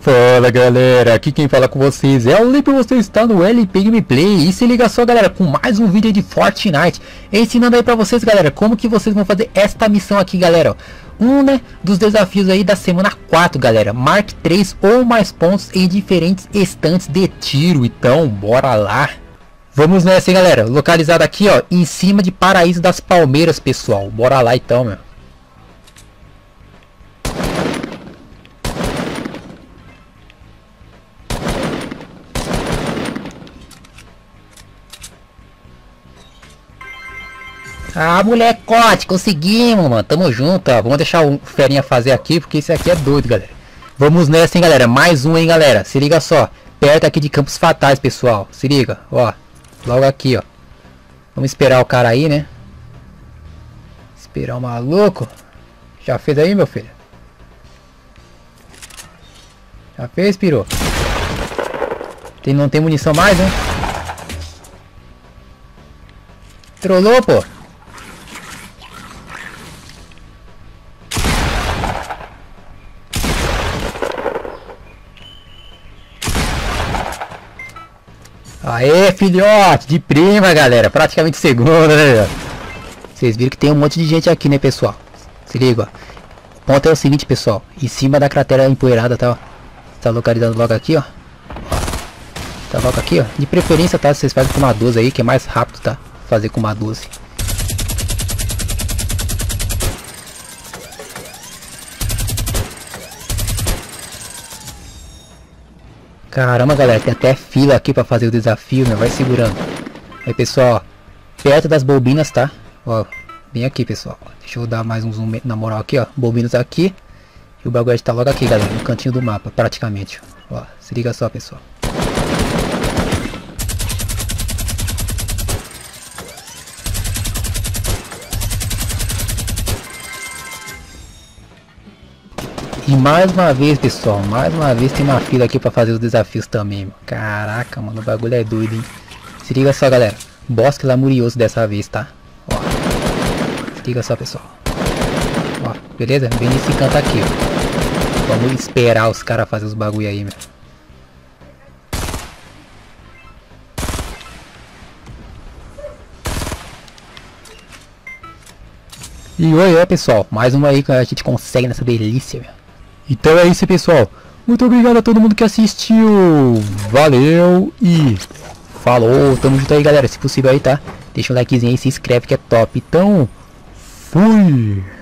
Fala galera, aqui quem fala com vocês é o Lipe, você está no LP Gameplay. E se liga só galera, com mais um vídeo de Fortnite, ensinando aí pra vocês galera, como que vocês vão fazer esta missão aqui galera. Dos desafios aí da semana 4 galera, marque 3 ou mais pontos em diferentes estantes de tiro. Então bora lá. Vamos nessa hein, galera, localizado aqui ó, em cima de Paraíso das Palmeiras pessoal. Bora lá então meu. Ah, molecote, conseguimos, mano. Tamo junto, ó. Vamos deixar o Ferinha fazer aqui, porque esse aqui é doido, galera. Vamos nessa, hein, galera. Mais um, hein, galera. Se liga só. Perto aqui de Campos Fatais, pessoal. Se liga, ó. Logo aqui, ó. Vamos esperar o cara aí, né? Esperar o maluco. Já fez aí, meu filho? Já fez, pirou? Não tem munição mais, né? Trollou, pô. Aê, filhote, de prima, galera. Praticamente segunda, né? Vocês viram que tem um monte de gente aqui, né, pessoal? Se liga, ó. O ponto é o seguinte, pessoal. Em cima da cratera empoeirada, tá, ó. Tá localizado logo aqui, ó. Tá logo aqui, ó. De preferência, tá? Vocês fazem com uma 12 aí, que é mais rápido, tá? Fazer com uma 12. Caramba, galera, tem até fila aqui pra fazer o desafio, né? Vai segurando. Aí, pessoal, ó, perto das bobinas, tá? Ó, bem aqui, pessoal. Deixa eu dar mais um zoom na moral aqui, ó. Bobinas aqui. E o bagulho tá logo aqui, galera, no cantinho do mapa, praticamente. Ó, se liga só, pessoal. E mais uma vez, pessoal, mais uma vez tem uma fila aqui pra fazer os desafios também, meu. Caraca, mano, o bagulho é doido, hein. Se liga só, galera. Bosque Lamurioso dessa vez, tá? Ó. Se liga só, pessoal. Ó, beleza? Bem nesse canto aqui, ó. Vamos esperar os caras fazer os bagulho aí, meu. E oi, pessoal. Mais uma aí que a gente consegue nessa delícia, meu. Então é isso, pessoal. Muito obrigado a todo mundo que assistiu. Valeu e falou. Tamo junto aí, galera. Se possível aí, tá? Deixa um likezinho aí, se inscreve que é top. Então, fui!